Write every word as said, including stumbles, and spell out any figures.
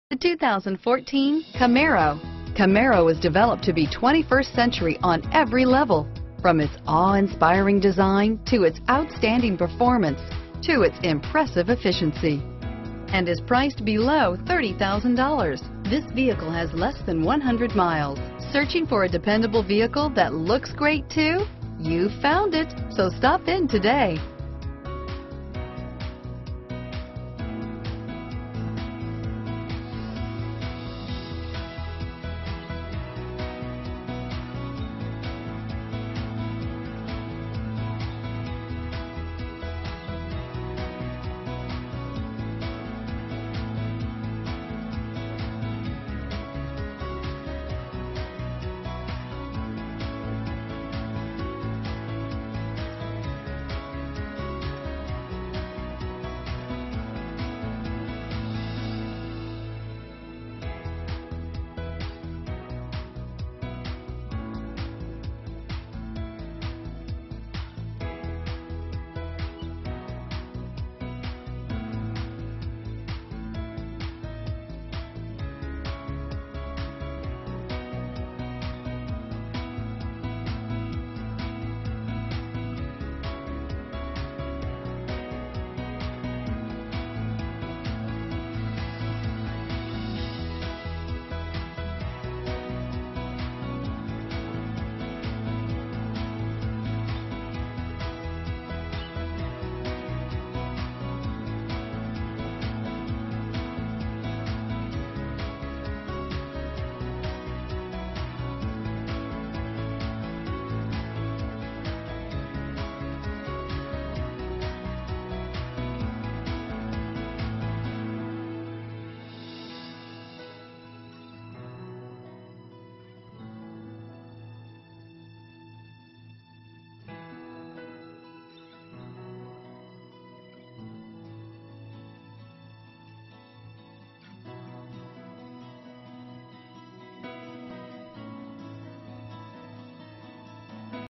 The two thousand fourteen Camaro. Camaro was developed to be twenty-first century on every level, from its awe-inspiring design to its outstanding performance to its impressive efficiency, and is priced below thirty thousand dollars. This vehicle has less than one hundred miles. Searching for a dependable vehicle that looks great too? You found it, so stop in today.